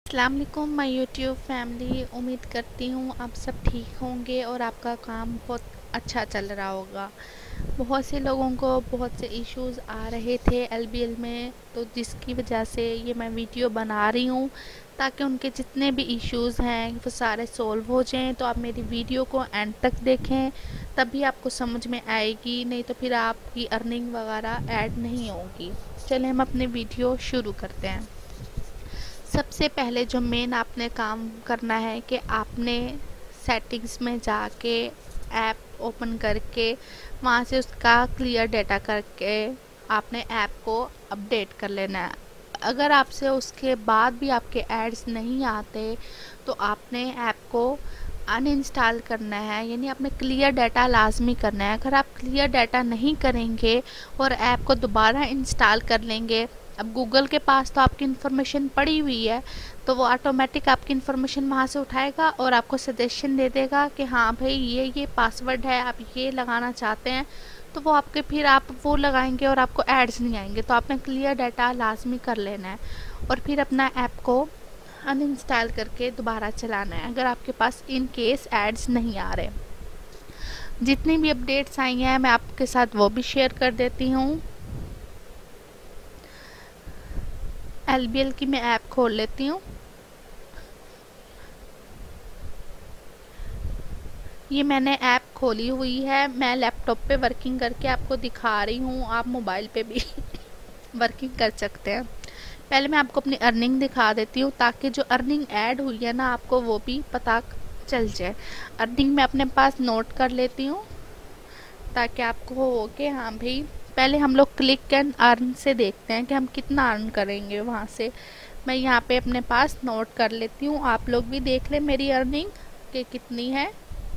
अस्सलाम वालेकुम my YouTube family. उम्मीद करती हूँ आप सब ठीक होंगे और आपका काम बहुत अच्छा चल रहा होगा। बहुत से लोगों को बहुत से इश्यूज़ आ रहे थे एलबीएल में, तो जिसकी वजह से ये मैं वीडियो बना रही हूँ ताकि उनके जितने भी इश्यूज़ हैं वो सारे सॉल्व हो जाएं। तो आप मेरी वीडियो को एंड तक देखें, तभी आपको समझ में आएगी, नहीं तो फिर आपकी अर्निंग वगैरह ऐड नहीं होगी। चलिए हम अपने वीडियो शुरू करते हैं। सबसे पहले जो मेन आपने काम करना है कि आपने सेटिंग्स में जाके ऐप ओपन करके वहाँ से उसका क्लियर डाटा करके आपने ऐप को अपडेट कर लेना है। अगर आपसे उसके बाद भी आपके एड्स नहीं आते तो आपने ऐप को अनइंस्टॉल करना है, यानी आपने क्लियर डाटा लाजमी करना है। अगर आप क्लियर डाटा नहीं करेंगे और ऐप को दोबारा इंस्टॉल कर लेंगे, अब गूगल के पास तो आपकी इन्फॉर्मेशन पड़ी हुई है, तो वो ऑटोमेटिक आपकी इन्फॉर्मेशन वहाँ से उठाएगा और आपको सजेशन दे देगा कि हाँ भाई ये पासवर्ड है, आप ये लगाना चाहते हैं, तो वो आपके फिर आप वो लगाएंगे और आपको एड्स नहीं आएंगे। तो आपने क्लियर डाटा लाजमी कर लेना है और फिर अपना ऐप को अनइंस्टॉल करके दोबारा चलाना है अगर आपके पास इन केस एड्स नहीं आ रहे। जितनी भी अपडेट्स आई हैं मैं आपके साथ वो भी शेयर कर देती हूँ। एलबीएल की मैं ऐप खोल लेती हूँ। ये मैंने ऐप खोली हुई है, मैं लैपटॉप पे वर्किंग करके आपको दिखा रही हूँ, आप मोबाइल पे भी वर्किंग कर सकते हैं। पहले मैं आपको अपनी अर्निंग दिखा देती हूँ ताकि जो अर्निंग ऐड हुई है ना आपको वो भी पता चल जाए। अर्निंग मैं अपने पास नोट कर लेती हूँ ताकि आपको हो कि हाँ भाई, पहले हम लोग क्लिक एंड अर्न से देखते हैं कि हम कितना अर्न करेंगे वहाँ से। मैं यहाँ पे अपने पास नोट कर लेती हूँ, आप लोग भी देख लें मेरी अर्निंग कि कितनी है,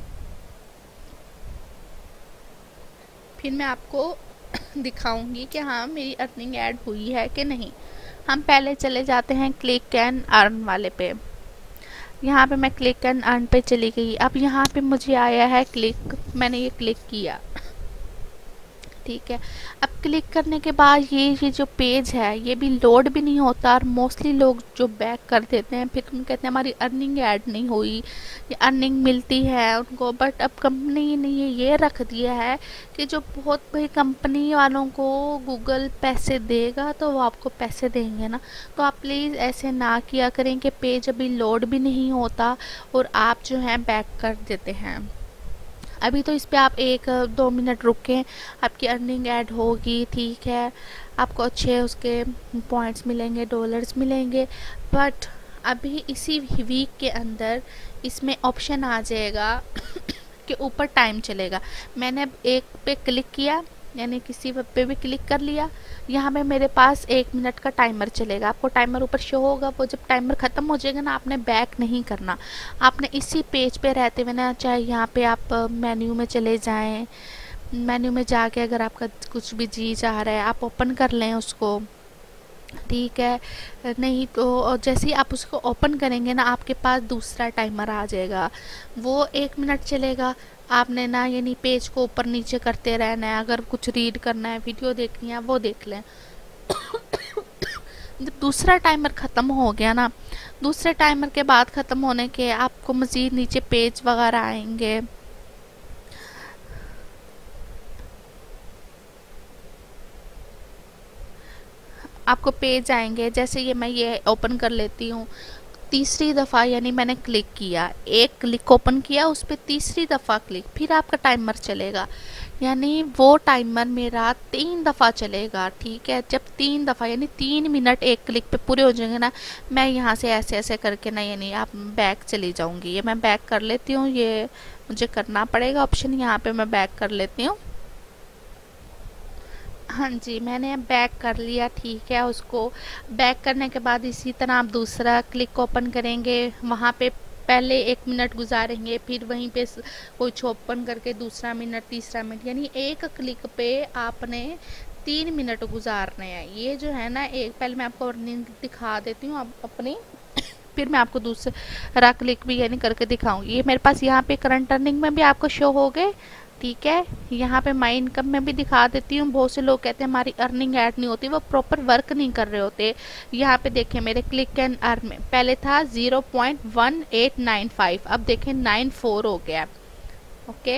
फिर मैं आपको दिखाऊंगी कि हाँ मेरी अर्निंग ऐड हुई है कि नहीं। हम पहले चले जाते हैं क्लिक एंड अर्न वाले पे। यहाँ पे मैं क्लिक एंड अर्न पे चली गई। अब यहाँ पे मुझे आया है क्लिक, मैंने ये क्लिक किया, ठीक है। अब क्लिक करने के बाद ये जो पेज है ये भी लोड भी नहीं होता और मोस्टली लोग जो बैक कर देते हैं, फिर हम कहते हैं हमारी अर्निंग ऐड नहीं हुई, ये अर्निंग मिलती है उनको। बट अब कंपनी ने ये रख दिया है कि जो बहुत बड़ी कंपनी वालों को गूगल पैसे देगा तो वो आपको पैसे देंगे ना। तो आप प्लीज़ ऐसे ना किया करें कि पेज अभी लोड भी नहीं होता और आप जो है बैक कर देते हैं। अभी तो इस पे आप 1-2 मिनट रुकें, आपकी अर्निंग ऐड होगी, ठीक है, आपको अच्छे उसके पॉइंट्स मिलेंगे, डॉलर्स मिलेंगे। बट अभी इसी वीक के अंदर इसमें ऑप्शन आ जाएगा कि ऊपर टाइम चलेगा। मैंने एक पे क्लिक किया, यानी किसी वेब पे भी क्लिक कर लिया, यहाँ पे मेरे पास 1 मिनट का टाइमर चलेगा, आपको टाइमर ऊपर शो होगा। वो जब टाइमर ख़त्म हो जाएगा ना, आपने बैक नहीं करना, आपने इसी पेज पे रहते हुए ना, चाहे यहाँ पे आप मेन्यू में चले जाएं, मेन्यू में जाके अगर आपका कुछ भी जी चाह रहा है आप ओपन कर लें उसको, ठीक है। नहीं तो जैसे ही आप उसको ओपन करेंगे ना आपके पास दूसरा टाइमर आ जाएगा, वो 1 मिनट चलेगा। आपने ना यानी पेज को ऊपर नीचे करते रहना है, अगर कुछ रीड करना है, वीडियो देखनी है, वो देख लें। जब दूसरा टाइमर ख़त्म हो गया ना, दूसरे टाइमर के बाद ख़त्म होने के आपको मज़ीद नीचे पेज वगैरह आएंगे। आपको पेज आएंगे, जैसे ये मैं ये ओपन कर लेती हूँ, तीसरी दफ़ा यानी मैंने क्लिक किया, एक क्लिक ओपन किया, उस पर तीसरी दफ़ा क्लिक, फिर आपका टाइमर चलेगा, यानी वो टाइमर मेरा 3 दफ़ा चलेगा, ठीक है। जब 3 दफ़ा यानी 3 मिनट एक क्लिक पे पूरे हो जाएंगे ना, मैं यहाँ से ऐसे ऐसे करके ना यानी आप बैक चली जाऊँगी। ये मैं बैक कर लेती हूँ, ये मुझे करना पड़ेगा ऑप्शन, यहाँ पे मैं बैक कर लेती हूँ। हाँ जी, मैंने बैक कर लिया, ठीक है। उसको बैक करने के बाद इसी तरह आप दूसरा क्लिक ओपन करेंगे, वहाँ पे पहले 1 मिनट गुजारेंगे, फिर वहीं पे कुछ ओपन करके दूसरा मिनट, तीसरा मिनट, यानी एक क्लिक पे आपने 3 मिनट गुजारने हैं। ये जो है ना, एक पहले मैं आपको अर्निंग दिखा देती हूँ अपनी, फिर मैं आपको दूसरा क्लिक भी यानी करके दिखाऊंगी। ये मेरे पास यहाँ पे करंट अर्निंग में भी आपको शो हो गए, ठीक है। यहाँ पे माई इनकम में भी दिखा देती हूँ। बहुत से लोग कहते हैं हमारी अर्निंग ऐड नहीं होती, वो प्रॉपर वर्क नहीं कर रहे होते। यहाँ पे देखें मेरे क्लिक एंड अर्न में पहले था 0.1895, अब देखें 94 हो गया। ओके,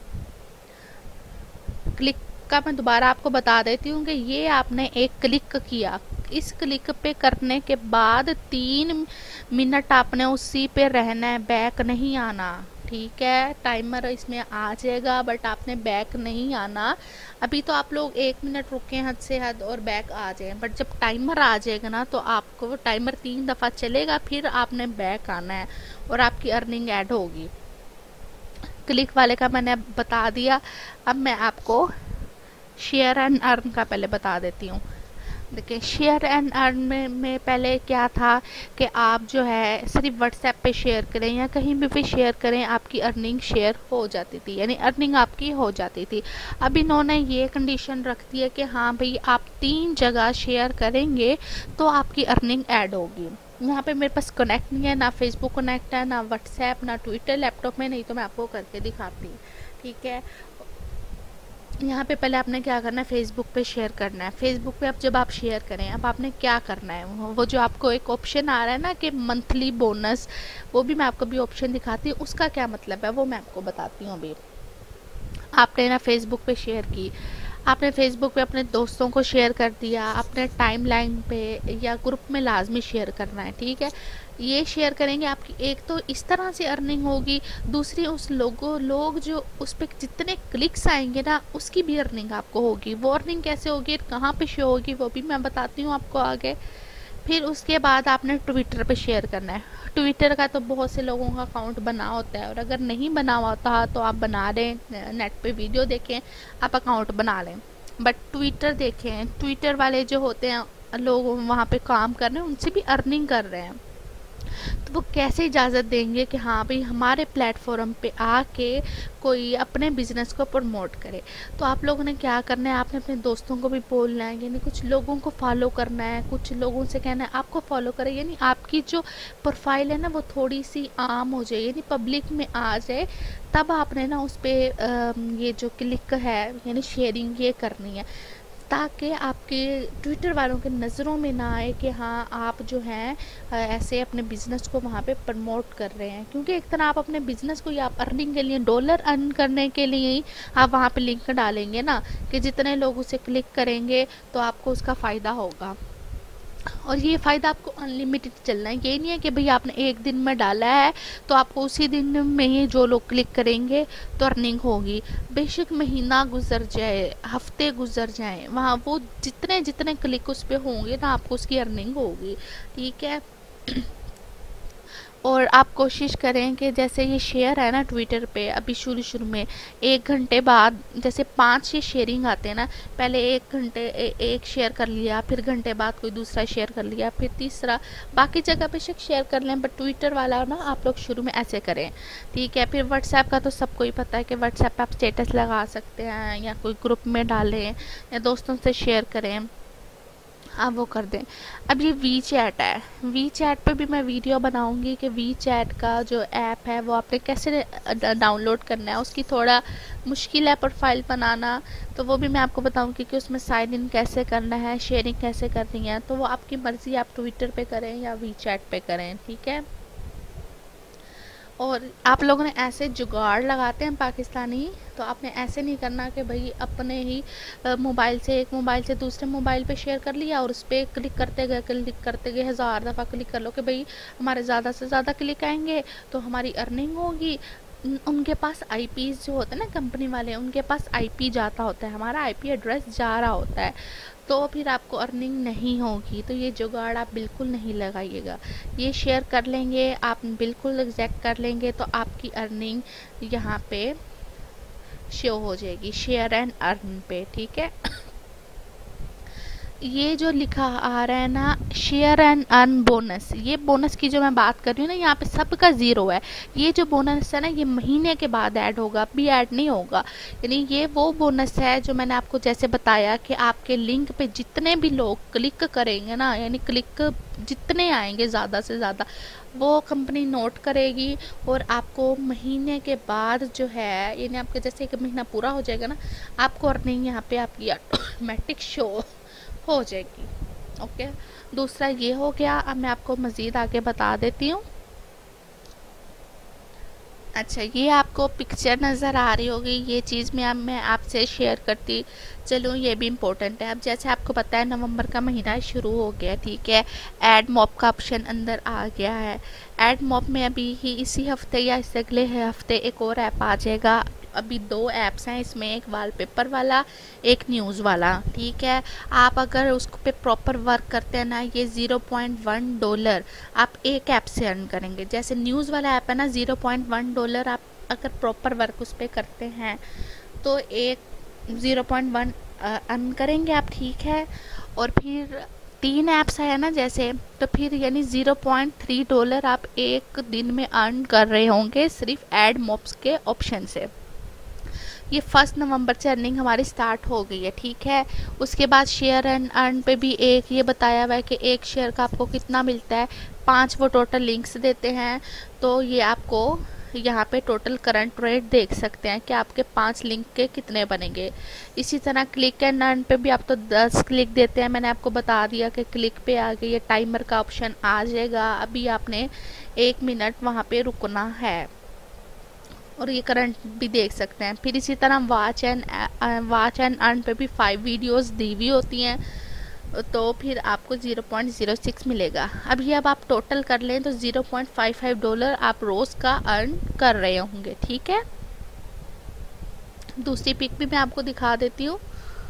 क्लिक का मैं दोबारा आपको बता देती हूँ कि ये आपने एक क्लिक किया, इस क्लिक पे करने के बाद 3 मिनट आपने उसी पे रहना है, बैक नहीं आना। ठीक है, टाइमर इसमें आ जाएगा बट आपने बैक नहीं आना। अभी तो आप लोग 1 मिनट रुके हद से हद और बैक आ जाए, बट जब टाइमर आ जाएगा ना तो आपको टाइमर 3 दफ़ा चलेगा, फिर आपने बैक आना है और आपकी अर्निंग ऐड होगी। क्लिक वाले का मैंने बता दिया। अब मैं आपको शेयर एंड अर्न का पहले बता देती हूँ। देखिए शेयर एंड अर्न में पहले क्या था कि आप जो है सिर्फ व्हाट्सएप पे शेयर करें या कहीं भी शेयर करें, आपकी अर्निंग शेयर हो जाती थी, यानी अर्निंग आपकी हो जाती थी। अब इन्होंने ये कंडीशन रख दी है कि हाँ भाई आप 3 जगह शेयर करेंगे तो आपकी अर्निंग ऐड होगी। यहाँ पे मेरे पास कनेक्ट नहीं है, ना फेसबुक कनेक्ट है, ना व्हाट्सएप, ना ट्विटर लैपटॉप में, नहीं तो मैं आपको करके दिखाती हूँ। ठीक है, यहाँ पे पहले आपने क्या करना है, फेसबुक पे शेयर करना है। फेसबुक पे अब जब आप शेयर करें, अब आपने क्या करना है, वो जो आपको एक ऑप्शन आ रहा है ना कि मंथली बोनस, वो भी मैं आपको भी ऑप्शन दिखाती हूँ, उसका क्या मतलब है वो मैं आपको बताती हूँ। अभी आपने ना फेसबुक पे शेयर की, आपने फेसबुक पे अपने दोस्तों को शेयर कर दिया, अपने टाइमलाइन पे या ग्रुप में लाजमी शेयर करना है। ठीक है, ये शेयर करेंगे आपकी एक तो इस तरह से अर्निंग होगी, दूसरी उस लोग जो उस पर जितने क्लिक्स आएंगे ना उसकी भी अर्निंग आपको होगी। वो अर्निंग कैसे होगी, कहाँ पे शो होगी, वो भी मैं बताती हूँ आपको आगे। फिर उसके बाद आपने ट्विटर पे शेयर करना है। ट्विटर का तो बहुत से लोगों का अकाउंट बना होता है, और अगर नहीं बना होता तो आप बना लें, नेट पे वीडियो देखें, आप अकाउंट बना लें। बट ट्विटर देखें, ट्विटर वाले जो होते हैं लोग वहाँ पे काम कर रहे हैं, उनसे भी अर्निंग कर रहे हैं, तो वो कैसे इजाज़त देंगे कि हाँ भाई हमारे प्लेटफॉर्म पे आके कोई अपने बिज़नेस को प्रमोट करे। तो आप लोगों ने क्या करना है, आपने अपने दोस्तों को भी बोलना है, यानी कुछ लोगों को फॉलो करना है, कुछ लोगों से कहना है आपको फॉलो करें, यानी आपकी जो प्रोफाइल है ना वो थोड़ी सी आम हो जाए, यानी पब्लिक में आ जाए। तब आपने ना उस पर ये जो क्लिक है यानी शेयरिंग ये करनी है, ताकि आपके ट्विटर वालों के नज़रों में ना आए कि हाँ आप जो हैं ऐसे अपने बिज़नेस को वहाँ पे प्रमोट कर रहे हैं। क्योंकि एक तरह आप अपने बिज़नेस को या आप अर्निंग के लिए, डॉलर अर्न करने के लिए ही आप वहाँ पे लिंक डालेंगे ना, कि जितने लोग उसे क्लिक करेंगे तो आपको उसका फ़ायदा होगा। और ये फ़ायदा आपको अनलिमिटेड चलना है, ये नहीं है कि भाई आपने एक दिन में डाला है तो आपको उसी दिन में ही जो लोग क्लिक करेंगे तो अर्निंग होगी। बेशक महीना गुजर जाए, हफ्ते गुजर जाए, वहाँ वो जितने जितने क्लिक उस पर होंगे ना आपको उसकी अर्निंग होगी। ठीक है, और आप कोशिश करें कि जैसे ये शेयर है ना ट्विटर पे, अभी शुरू में 1 घंटे बाद जैसे 5 ये शेयरिंग आते हैं ना, पहले 1 घंटे एक शेयर कर लिया, फिर घंटे बाद कोई दूसरा शेयर कर लिया, फिर तीसरा, बाकी जगह पे शेयर कर लें, बट ट्विटर वाला ना आप लोग शुरू में ऐसे करें। ठीक है, फिर व्हाट्सएप का तो सबको ही पता है कि व्हाट्सएप पे आप स्टेटस लगा सकते हैं या कोई ग्रुप में डालें या दोस्तों से शेयर करें, आप वो कर दें। अब ये वी चैट है, वी चैट पर भी मैं वीडियो बनाऊंगी कि वी चैट का जो ऐप है वो आपने कैसे डाउनलोड करना है। उसकी थोड़ा मुश्किल है प्रोफाइल बनाना, तो वो भी मैं आपको बताऊंगी कि उसमें साइन इन कैसे करना है, शेयरिंग कैसे करनी है, तो वो आपकी मर्ज़ी, आप ट्विटर पे करें या वी चैट पे करें। ठीक है, और आप लोगों ने ऐसे जुगाड़ लगाते हैं पाकिस्तानी, तो आपने ऐसे नहीं करना कि भाई अपने ही मोबाइल से, एक मोबाइल से दूसरे मोबाइल पे शेयर कर लिया और उस पर क्लिक करते गए 1000 दफ़ा क्लिक कर लो कि भाई हमारे ज़्यादा से ज़्यादा क्लिक आएंगे तो हमारी अर्निंग होगी। उनके पास आईपीज़ जो होते हैं ना कंपनी वाले, उनके पास आईपी जाता होता है, हमारा आईपी एड्रेस जा रहा होता है, तो फिर आपको अर्निंग नहीं होगी। तो ये जुगाड़ आप बिल्कुल नहीं लगाइएगा। ये शेयर कर लेंगे आप, बिल्कुल एग्जैक्ट कर लेंगे तो आपकी अर्निंग यहाँ पे शो हो जाएगी, शेयर एंड अर्न पे। ठीक है, ये जो लिखा आ रहा है ना शेयर एंड अर्न बोनस, ये बोनस की जो मैं बात कर रही हूँ ना, यहाँ पे सबका 0 है। ये जो बोनस है ना ये महीने के बाद ऐड होगा, अभी ऐड नहीं होगा। यानी ये वो बोनस है जो मैंने आपको जैसे बताया कि आपके लिंक पे जितने भी लोग क्लिक करेंगे ना, यानी क्लिक जितने आएंगे ज़्यादा से ज़्यादा वो कंपनी नोट करेगी, और आपको महीने के बाद जो है, यानी आपके जैसे एक महीना पूरा हो जाएगा ना, आपको अर्निंग यहाँ पे आपकी ऑटोमेटिक शो हो जाएगी। ओके, दूसरा ये हो गया। अब मैं आपको मज़ीद आगे बता देती हूँ। अच्छा, ये आपको पिक्चर नज़र आ रही होगी, ये चीज़ मैं आपसे शेयर करती चलूँ, ये भी इम्पोर्टेंट है। अब जैसे आपको पता है नवंबर का महीना शुरू हो गया, ठीक है, एड मॉप का ऑप्शन अंदर आ गया है। एड मॉप में अभी ही इसी हफ्ते या इससे अगले हफ्ते एक और ऐप आ जाएगा। अभी 2 ऐप्स हैं इसमें, एक वॉलपेपर वाला, एक न्यूज़ वाला, ठीक है। आप अगर उसको पे प्रॉपर वर्क करते हैं ना, ये $0.1 आप एक ऐप से अर्न करेंगे। जैसे न्यूज़ वाला ऐप है ना, $0.1 आप अगर प्रॉपर वर्क उस पर करते हैं तो एक 0.1 अर्न करेंगे आप, ठीक है। और फिर 3 ऐप्स है ना जैसे, तो फिर यानी $0.3 आप एक दिन में अर्न कर रहे होंगे सिर्फ एड मॉप्स के ऑप्शन से। ये 1 नवंबर से अर्निंग हमारी स्टार्ट हो गई है, ठीक है। उसके बाद शेयर एंड अर्न पे भी एक ये बताया हुआ है कि एक शेयर का आपको कितना मिलता है। 5 वो टोटल लिंक्स देते हैं, तो ये आपको यहाँ पे टोटल करंट रेट देख सकते हैं कि आपके 5 लिंक के कितने बनेंगे। इसी तरह क्लिक एंड अर्न पे भी आप तो 10 क्लिक देते हैं, मैंने आपको बता दिया कि क्लिक पे आगे ये टाइमर का ऑप्शन आ जाएगा। अभी आपने 1 मिनट वहाँ पे रुकना है, और ये करंट भी देख सकते हैं। फिर इसी तरह वॉच एंड अर्न पे भी 5 वीडियोस दी हुई होती हैं, तो फिर आपको 0.06 मिलेगा। अब आप टोटल कर लें तो $0.55 आप रोज़ का अर्न कर रहे होंगे, ठीक है। दूसरी पिक भी मैं आपको दिखा देती हूँ।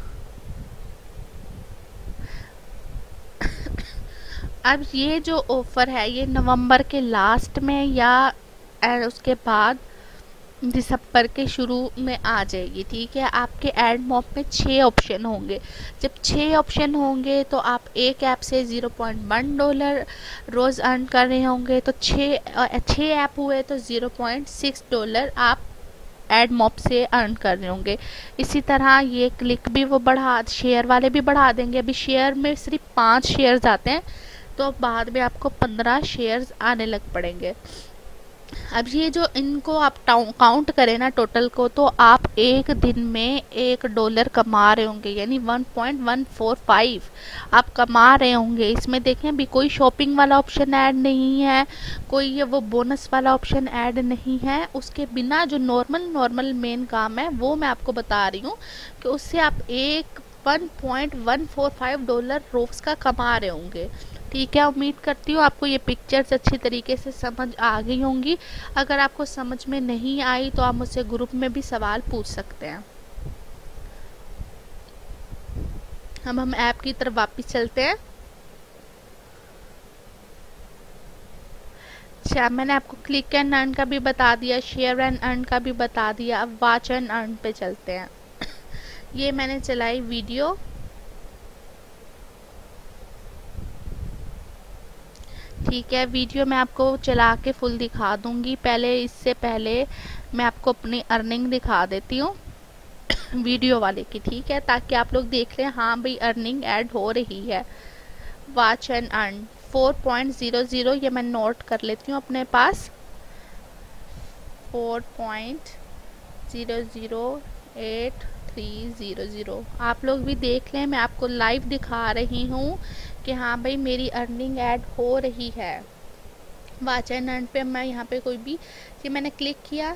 अब ये जो ऑफ़र है ये नवंबर के लास्ट में या उसके बाद दिसंबर के शुरू में आ जाएगी, ठीक है। आपके एड मॉप में 6 ऑप्शन होंगे। जब 6 ऑप्शन होंगे तो आप एक ऐप से $0.1 रोज़ अर्न कर रहे होंगे, तो 6 ऐप हुए तो $0.6 आप एड मॉप से अर्न कर रहे होंगे। इसी तरह ये क्लिक भी वो शेयर वाले भी बढ़ा देंगे। अभी शेयर में सिर्फ 5 शेयर्स आते हैं, तो बाद में आपको 15 शेयर्स आने लग पड़ेंगे। अब ये जो इनको आप काउंट करें ना टोटल को, तो आप एक दिन में $1 कमा रहे होंगे, यानी 1.145 आप कमा रहे होंगे। इसमें देखें अभी कोई शॉपिंग वाला ऑप्शन ऐड नहीं है, कोई ये वो बोनस वाला ऑप्शन ऐड नहीं है। उसके बिना जो नॉर्मल मेन काम है वो मैं आपको बता रही हूँ कि उससे आप $1.145 रोज़ का कमा रहे होंगे, ठीक है। उम्मीद करती हूँ आपको ये पिक्चर्स अच्छी तरीके से समझ आ गई होंगी। अगर आपको समझ में नहीं आई तो आप मुझसे ग्रुप में भी सवाल पूछ सकते हैं। अब हम ऐप की तरफ वापस चलते हैं। अच्छा, मैंने आपको क्लिक एंड अर्न का भी बता दिया, शेयर एंड अर्न का भी बता दिया। अब वॉच एंड अर्न पे चलते हैं। ये मैंने चलाई वीडियो, ठीक है। वीडियो मैं आपको चला के फुल दिखा दूंगी। इससे पहले मैं आपको अपनी अर्निंग दिखा देती हूँ वीडियो वाले की, ठीक है, ताकि आप लोग देख लें हाँ भाई अर्निंग ऐड हो रही है। वॉच एंड अर्न 4.00, ये मैं नोट कर लेती हूँ अपने पास। 4.00830 आप लोग भी देख लें, मैं आपको लाइव दिखा रही हूँ कि हाँ भाई मेरी अर्निंग ऐड हो रही है। वॉच एंड अर्न पे मैं यहाँ पे कोई भी कि मैंने क्लिक किया,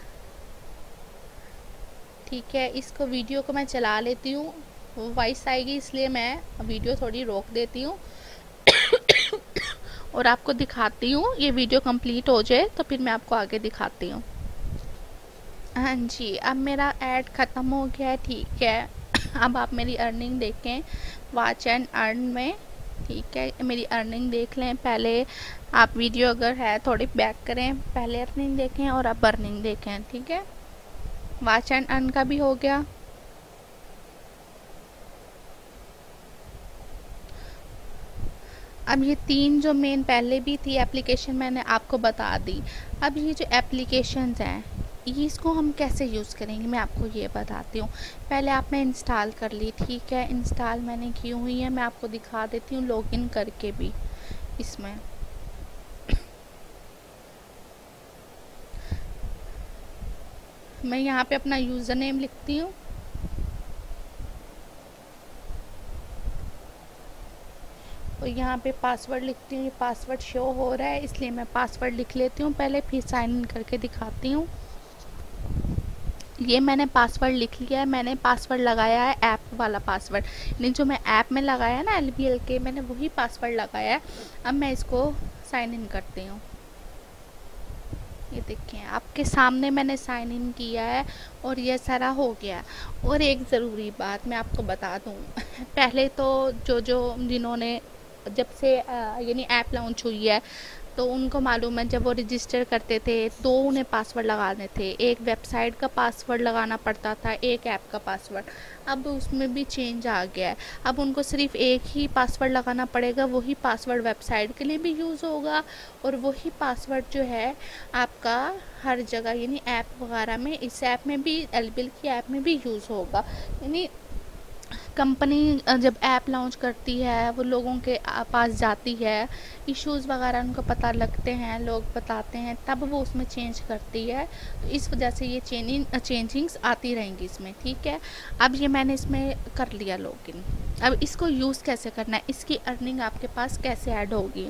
ठीक है। इसको वीडियो को मैं चला लेती हूँ, वॉइस आएगी इसलिए मैं वीडियो थोड़ी रोक देती हूँ और आपको दिखाती हूँ। ये वीडियो कंप्लीट हो जाए तो फिर मैं आपको आगे दिखाती हूँ। हाँ जी, अब मेरा ऐड ख़त्म हो गया है, ठीक है। अब आप मेरी अर्निंग देखें वॉच एंड अर्न में, ठीक है। मेरी अर्निंग देख लें। पहले आप वीडियो अगर है थोड़ी बैक करें, पहले अर्निंग देखें और अब अर्निंग देखें, ठीक है। वॉच एंड अर्न का भी हो गया। अब ये 3 जो मेन पहले भी थी एप्लीकेशन मैंने आपको बता दी। अब ये जो एप्लीकेशंस हैं इसको हम कैसे यूज़ करेंगे मैं आपको ये बताती हूँ। पहले आपने इंस्टॉल कर ली, ठीक है। इंस्टॉल मैंने की हुई है, मैं आपको दिखा देती हूँ लॉगिन करके भी, इसमें। मैं यहाँ पे अपना यूज़र नेम लिखती हूँ और यहाँ पे पासवर्ड लिखती हूँ। ये पासवर्ड शो हो रहा है इसलिए मैं पासवर्ड लिख लेती हूँ पहले, फिर साइन इन करके दिखाती हूँ। ये मैंने पासवर्ड लिख लिया है, मैंने पासवर्ड लगाया है ऐप वाला पासवर्ड, नहीं जो मैं ऐप में लगाया है ना LBL के, मैंने वही पासवर्ड लगाया है। अब मैं इसको साइन इन करती हूँ। ये देखिए आपके सामने मैंने साइन इन किया है और ये सारा हो गया। और एक ज़रूरी बात मैं आपको बता दूँ पहले तो जिन्होंने जब से यानी ऐप लॉन्च हुई है तो उनको मालूम है, जब वो रजिस्टर करते थे तो उन्हें पासवर्ड लगाने थे, एक वेबसाइट का पासवर्ड लगाना पड़ता था, एक ऐप का पासवर्ड। अब उसमें भी चेंज आ गया है, अब उनको सिर्फ एक ही पासवर्ड लगाना पड़ेगा, वही पासवर्ड वेबसाइट के लिए भी यूज़ होगा और वही पासवर्ड जो है आपका हर जगह यानी ऐप वगैरह में, इस ऐप में भी, LBL की ऐप में भी यूज़ होगा। यानी कंपनी जब ऐप लॉन्च करती है वो लोगों के पास जाती है, इश्यूज़ वगैरह उनको पता लगते हैं, लोग बताते हैं, तब वो उसमें चेंज करती है। तो इस वजह से ये चेंजिंग्स आती रहेंगी इसमें, ठीक है। अब ये मैंने इसमें कर लिया लॉगिन। अब इसको यूज़ कैसे करना है, इसकी अर्निंग आपके पास कैसे ऐड होगी।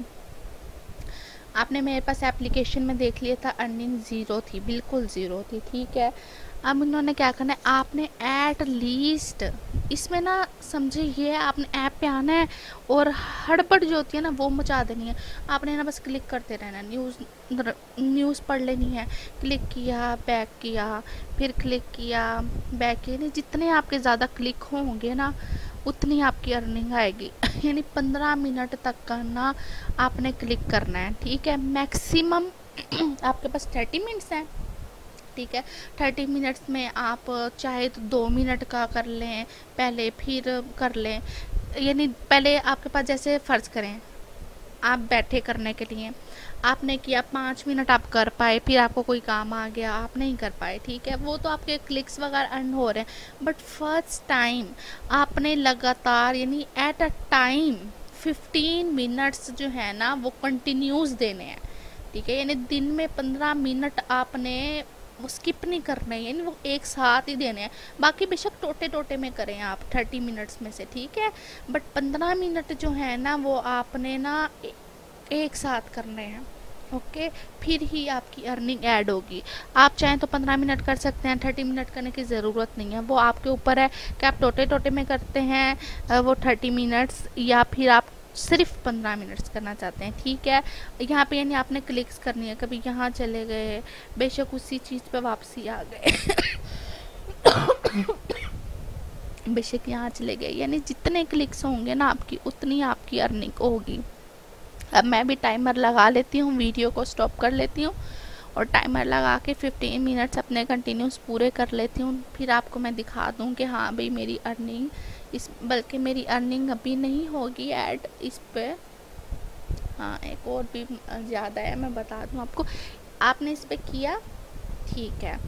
आपने मेरे पास एप्लीकेशन में देख लिया था, अर्निंग ज़ीरो थी, बिल्कुल ज़ीरो थी, ठीक है। अब इन्होंने क्या करना है, आपने एट लीस्ट इसमें ना समझे ये आपने ऐप पे आना है और हड़बड़ जो होती है ना वो मचा देनी है। आपने ना बस क्लिक करते रहना, न्यूज़ पढ़ लेनी है, क्लिक किया, बैक किया, फिर क्लिक किया, बैक किया। नहीं, जितने आपके ज़्यादा क्लिक होंगे ना उतनी आपकी अर्निंग आएगी यानी 15 मिनट तक का ना आपने क्लिक करना है, ठीक है। मैक्सिमम आपके पास 30 मिनट्स हैं, ठीक है। 30 मिनट्स में आप चाहे तो 2 मिनट का कर लें पहले, फिर कर लें। यानी पहले आपके पास जैसे फ़र्ज़ करें आप बैठे करने के लिए आपने किया 5 मिनट आप कर पाए, फिर आपको कोई काम आ गया आप नहीं कर पाए, ठीक है। वो तो आपके क्लिक्स वगैरह अर्न हो रहे हैं, बट फर्स्ट टाइम आपने लगातार यानी एट अ टाइम 15 मिनट्स जो है ना वो कंटिन्यूस देने हैं, ठीक है। यानी दिन में 15 मिनट आपने वो स्किप नहीं करना है, यानी वो एक साथ ही देने हैं। बाकी बेशक टोटे टोटे में करें आप 30 मिनट्स में से, ठीक है, बट 15 मिनट जो है ना वो आपने ना एक साथ करने हैं, ओके। फिर ही आपकी अर्निंग ऐड होगी। आप चाहें तो 15 मिनट कर सकते हैं, 30 मिनट करने की ज़रूरत नहीं है, वो आपके ऊपर है कि आप टोटे टोटे में करते हैं वो 30 मिनट्स या फिर आप सिर्फ 15 मिनट्स करना चाहते हैं, ठीक है। यहाँ पे यानी आपने क्लिक्स करनी है, कभी यहाँ चले गए, बेशक उसी चीज़ पे वापसी आ गए बेशक यहाँ चले गए, यानी जितने क्लिक्स होंगे ना आपकी उतनी आपकी अर्निंग होगी। अब मैं भी टाइमर लगा लेती हूँ, वीडियो को स्टॉप कर लेती हूँ और टाइमर लगा के 15 मिनट्स अपने कंटिन्यूस पूरे कर लेती हूँ, फिर आपको मैं दिखा दूँ कि हाँ भाई मेरी अर्निंग बल्कि मेरी अर्निंग अभी नहीं होगी ऐड इस पे। हाँ एक और भी ज़्यादा है, मैं बता दूँ आपको। आपने इस पे किया, ठीक है,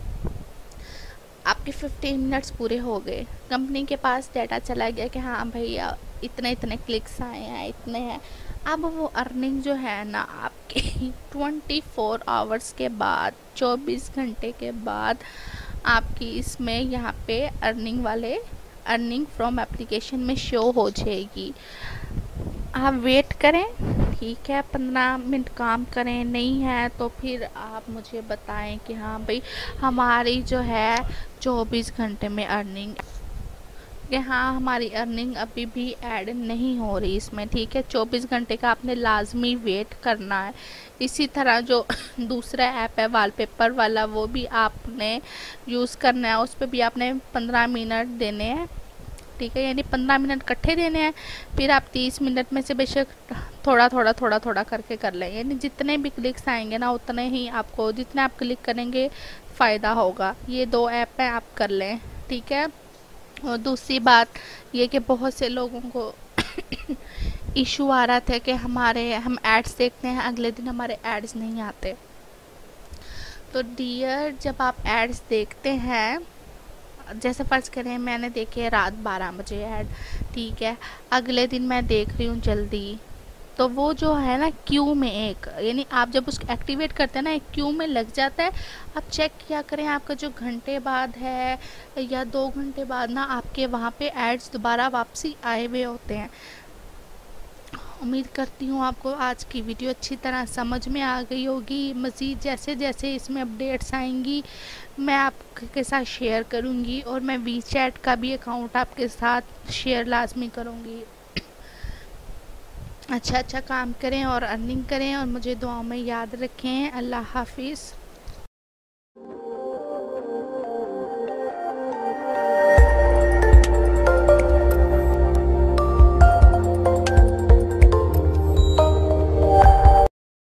आपके 15 मिनट्स पूरे हो गए, कंपनी के पास डाटा चला गया कि हाँ भैया इतने इतने क्लिक्स आए हैं, इतने हैं। अब वो अर्निंग जो है ना आपकी 24 आवर्स के बाद, 24 घंटे के बाद आपकी इसमें यहाँ पे अर्निंग फ्रॉम एप्लीकेशन में शो हो जाएगी। आप वेट करें, ठीक है, 15 मिनट काम करें, नहीं है तो फिर आप मुझे बताएं कि हाँ भाई हमारी जो है 24 घंटे में अर्निंग, कि हाँ हमारी अर्निंग अभी भी ऐड नहीं हो रही इसमें, ठीक है। 24 घंटे का आपने लाजमी वेट करना है। इसी तरह जो दूसरा ऐप है वॉलपेपर वाला वो भी आपने यूज़ करना है, उस पर भी आपने 15 मिनट देने हैं, ठीक है। यानी 15 मिनट इकट्ठे देने हैं, फिर आप 30 मिनट में से बेशक थोड़ा थोड़ा करके कर लें। यानी जितने भी क्लिक्स आएंगे ना उतने ही आपको, जितने आप क्लिक करेंगे फ़ायदा होगा। ये 2 ऐप हैं, आप कर लें, ठीक है। और दूसरी बात ये कि बहुत से लोगों को इशू आ रहा था कि हम एड्स देखते हैं, अगले दिन हमारे एड्स नहीं आते। तो डियर जब आप एड्स देखते हैं, जैसे फ़र्ज़ करें मैंने देखे रात 12 बजे ऐड, ठीक है, अगले दिन मैं देख रही हूँ जल्दी तो वो जो है ना क्यू में एक, यानी आप जब उसको एक्टिवेट करते हैं ना, एक क्यू में लग जाता है। आप चेक किया करें आपका जो घंटे बाद है या 2 घंटे बाद ना आपके वहाँ पे एड्स दोबारा वापसी आए हुए होते हैं। उम्मीद करती हूँ आपको आज की वीडियो अच्छी तरह समझ में आ गई होगी। मज़ीद जैसे जैसे इसमें अपडेट्स आएंगी मैं आपके साथ शेयर करूँगी, और मैं वीचैट का भी अकाउंट आपके साथ शेयर लाजमी करूँगी। अच्छा अच्छा काम करें और अर्निंग करें, और मुझे दुआओं में याद रखें। अल्लाह हाफिज़।